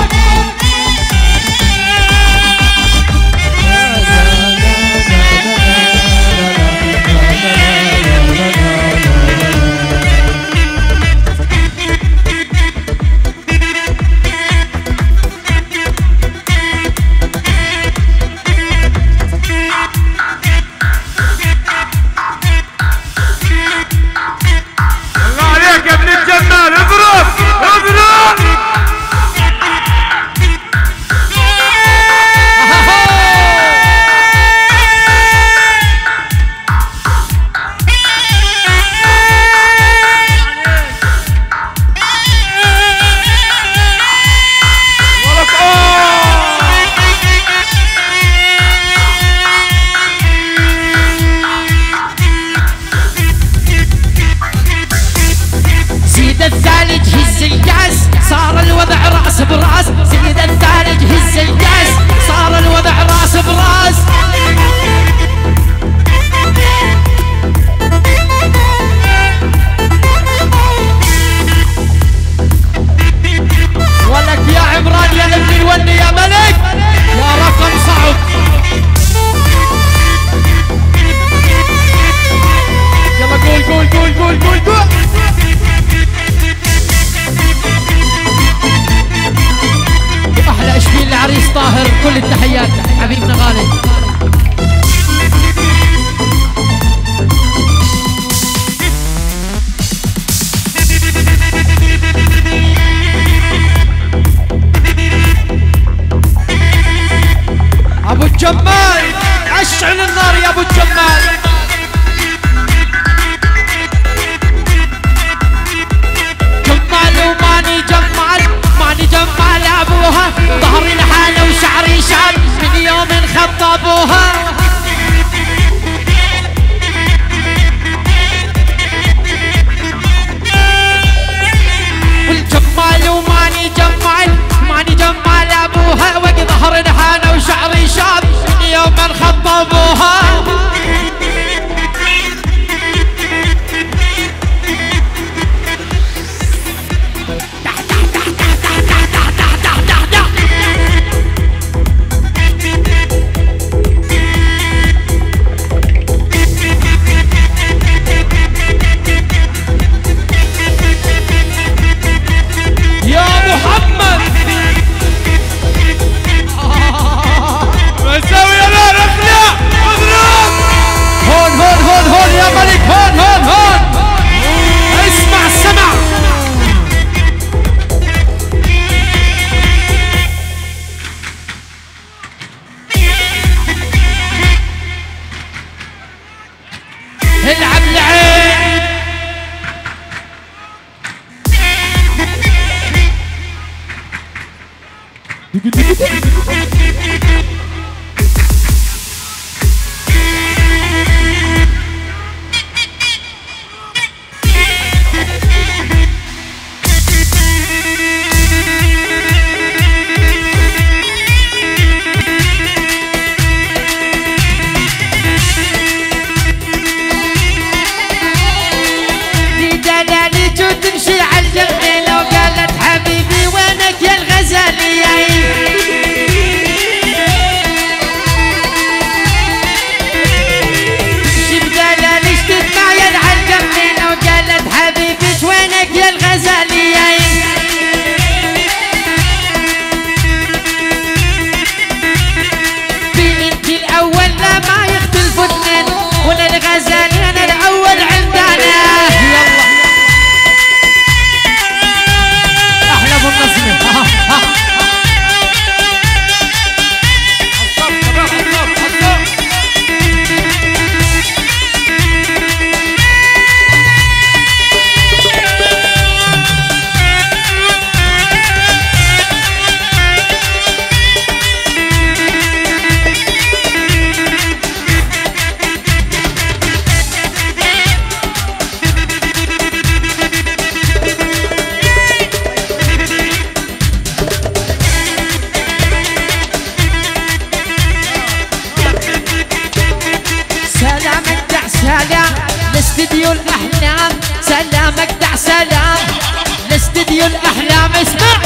سلام لاستديو الأحلام، سلام أجدع سلام لاستديو الأحلام. اسمع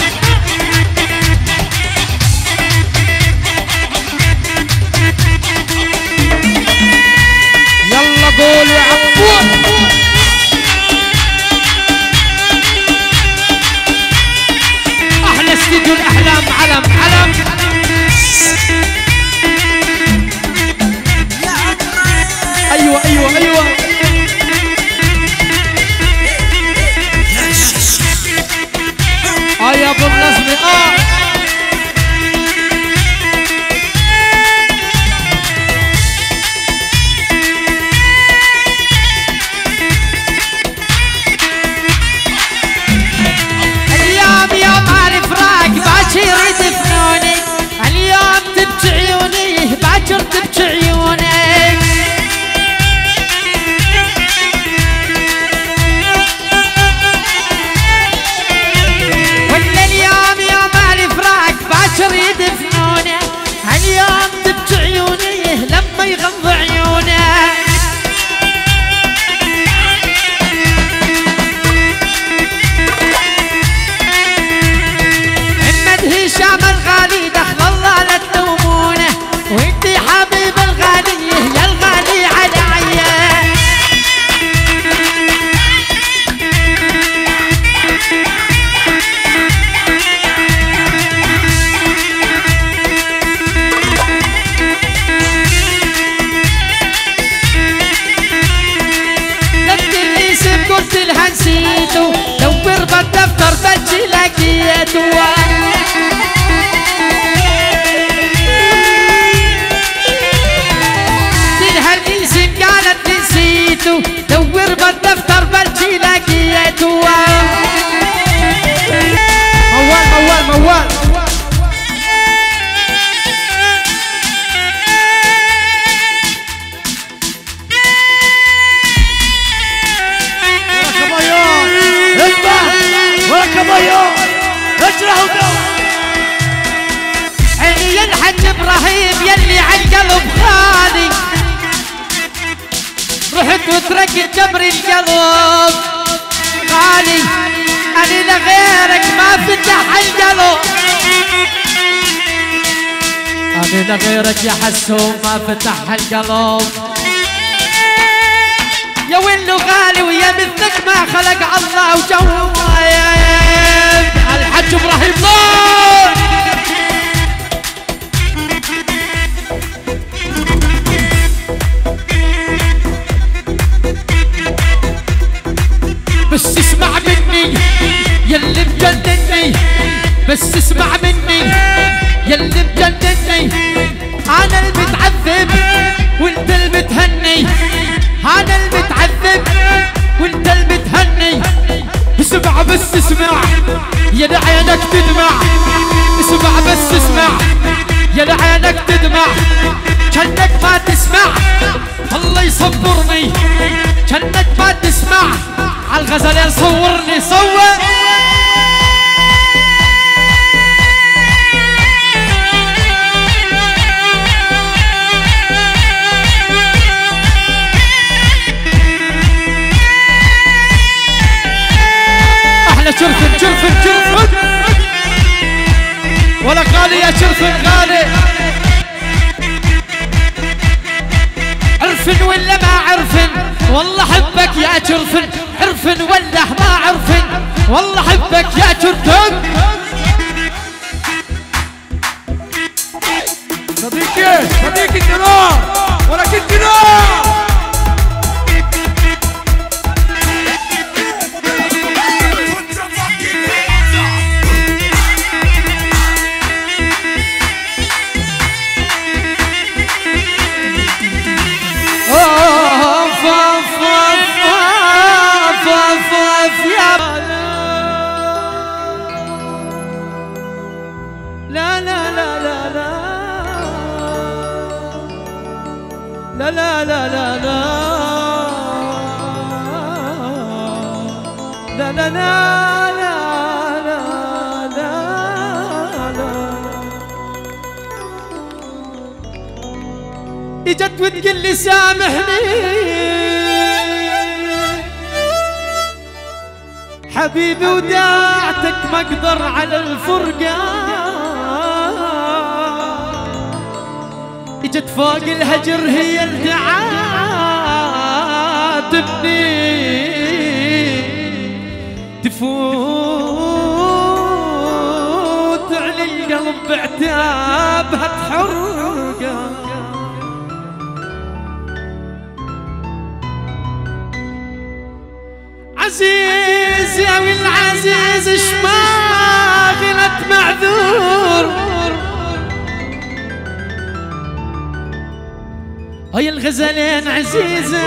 يلا قول يا عبود. أحلى استديو الأحلام علم علم. ايوه ايوه ايوه اه يا ابو النزمي اه اليوم يوم الفراق باكر يدفنوني، اليوم تبكي عيوني باكر تبكي عيوني. يدفنونه اليوم تبكي عيوني لما يغض عيونه. محمد هشام الغالي دخل الله لا تلومونه، وانتي حبيب الغالي يا الغالي عليا. قلت لها نسيته، دور بالدفتر بجي لقيته. لها الاسم قالت نسيته، دور بالدفتر بجي لقيته. موال موال موال عيني الحج ابراهيم يلي عالقلب غالي، رحت وتركت جبر القلب غالي. انا لغيرك ما فتح القلب، انا لغيرك يا حسوم ما فتح القلب. يا ويلو غالي ويا مثلك ما خلق الله وجواب. الحج ابراهيم نور بس اسمع مني يلي مجنني، بس اسمع مني يلي مجنني. انا المتعذب وانت المتهني، انا المتعذب وانت المتهني. اسمع بس اسمع يا لعينك تدمع، اسمع بس اسمع يا لعينك تدمع. كانك ما تسمع الله يصبرني، كانك ما تسمع عالغزلين صورني صور. شرفن شرفن شرفن ولا غالي يا شرفن غالي. عرفن ولا ما عرفن والله حبك يا شرفن، عرفن ولا ما عرفن والله حبك يا شرفن. صديقي صديقي النار ولكن نار. لا لا لا لا لا لا لا لا لا لا لا لا لا لا لا. اجت وتقول لي سامحني حبيبي وداعتك ما اقدر على الفرقة، اجت فوق الهجر هي اللي تعاتبني، تفوت على القلب بعتابها تحرقه. عزيز يا ولد العزيز اش ما غلت معذور، هاي الغزلين عزيزة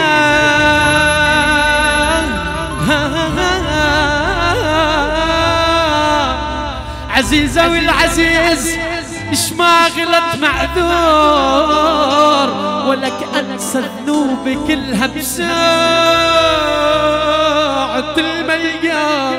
عزيزة والعزيز اش ما غلت معذور، ولك انسى الذنوب كلها بساعة الملقى.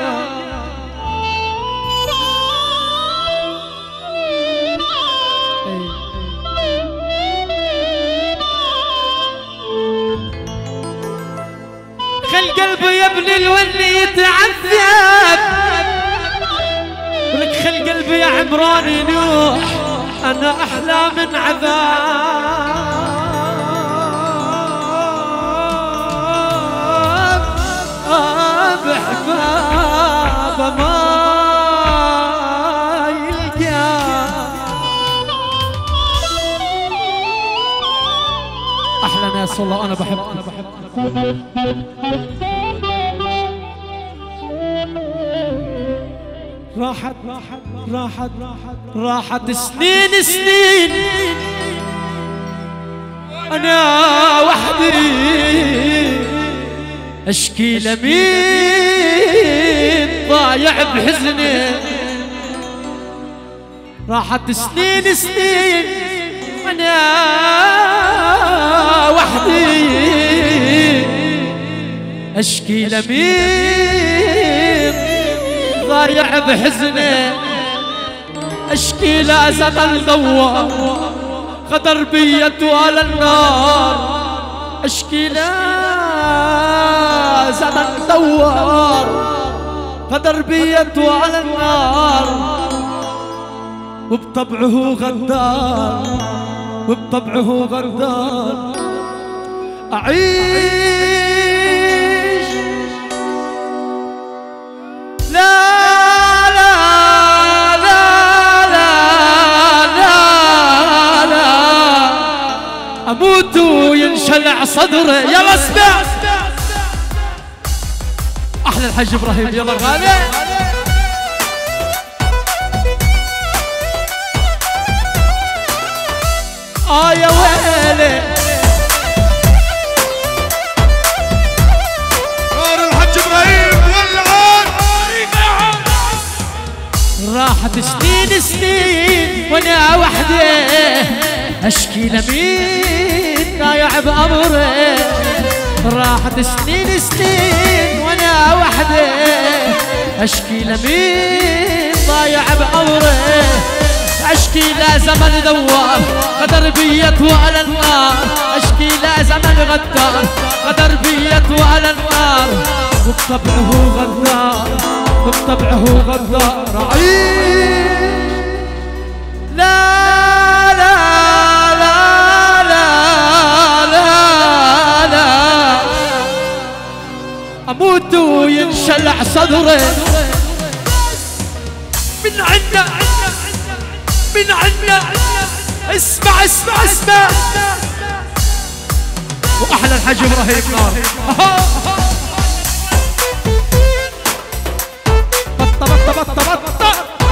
خل قلبي يا ابن الولي يتعذب، ولك خل قلبي يا عمران ينوح، انا احلى من عذاب بحباب ما يلقى. احلى ناس والله انا بحب انا بحب راحت راحت راحت راحت سنين سنين انا وحدي اشكي لمين ضايع بحزني. راحت سنين سنين انا وحدي اشكي لمين ضايع بحزني، اشكي لا زمن دوار غدر بي طوال النار، اشكي لا زمن دوار غدر بي طوال النار، وبطبعه غدار وبطبعه غدار. أعيش لا لا لا لا لا لا أموت وينشلع صدري. يلا اسمع أحلى الحج إبراهيم. يلا غالي آه يا ويلي نور الحج ابراهيم والعون. راحت سنين سنين وانا وحدي اشكي لمين ضايع بامري. راحت سنين سنين وانا وحدي اشكي لمين ضايع بامري، اشكي لا زمن دوار غدر بي طوال النار، اشكي لا زمن غدار غدر بي طوال النار، وبطبعه غدار وبطبعه غدار. عيش لا لا لا لا لا لا اموت وينشلع صدري من عنا من عنا. اسمع اسمع اسمع واحلى الحج ابراهيم نار. بطه بطه بطه بطه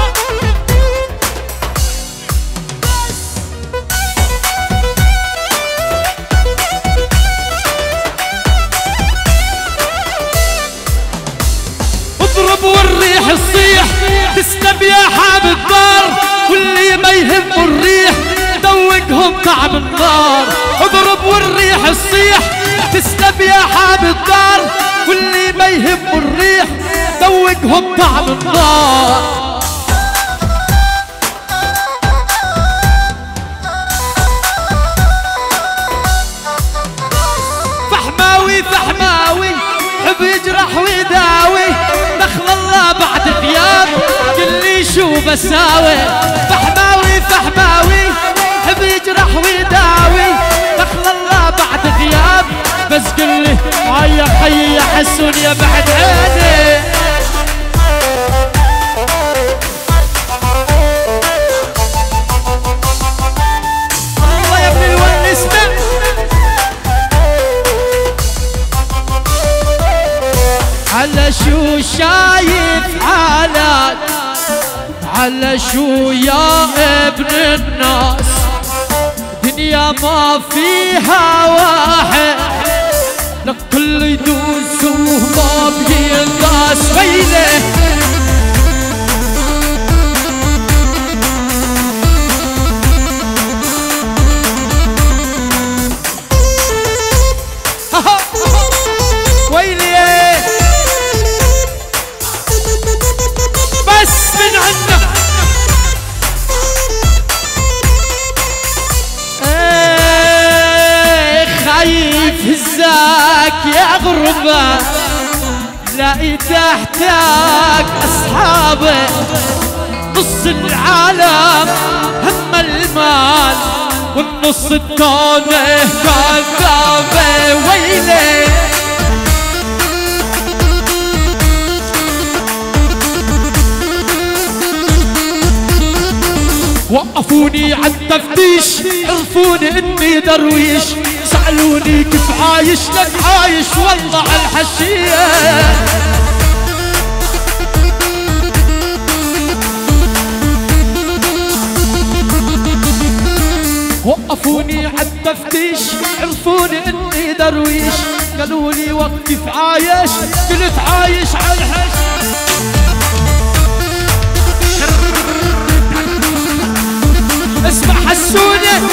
اضرب والريح تصيح تسلم يا حاب الدار، واللي ما يهمه الريح دوقهم طعم النار. اضرب والريح تصيح تسلم يا حاب الدار، واللي ما يهمه الريح دوقهم طعم النار. فحماوي فحماوي حب يجرح ويداوي، دخل الله بعد غياب قل لي شو بساوي فحماوي فحماوي حب يجرح ويداوي دخل الله بعد غياب بس قل لي هيا حي حسون يا بعد عيني الله يا ابن الون اسمع على شو شايف حالك على شو يا ابن الناس دنيا ما فيها واحد لكل يدوس وما بينقاس ويله ويلي بس من عندك ايه خايف هزاك يا غربة لاقي تحتك اصحابك نص العالم هم المال والنص التاني كذابة ويلي وقفوني عالتفتيش عرفوني اني درويش سألوني كيف عايش لك عايش والله عالحشية وقفوني عالتفتيش عرفوني اني درويش قالولي وقف عايش قلت عايش عالحشية اسمع حسوني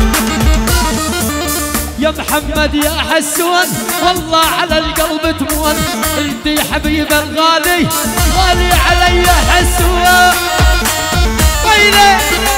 يا محمد يا حسون والله على القلب تمون انت يا حبيب الغالي غالي علي يا حسون ويلي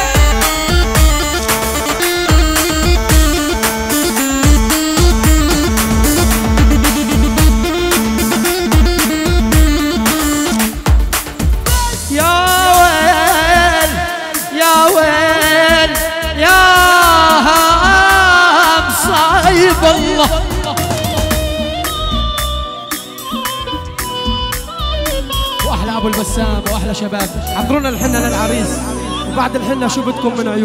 والله واحلى ابو البسام واحلى شباب حضرونا الحنه للعريس وبعد الحنه شو بدكم من عيون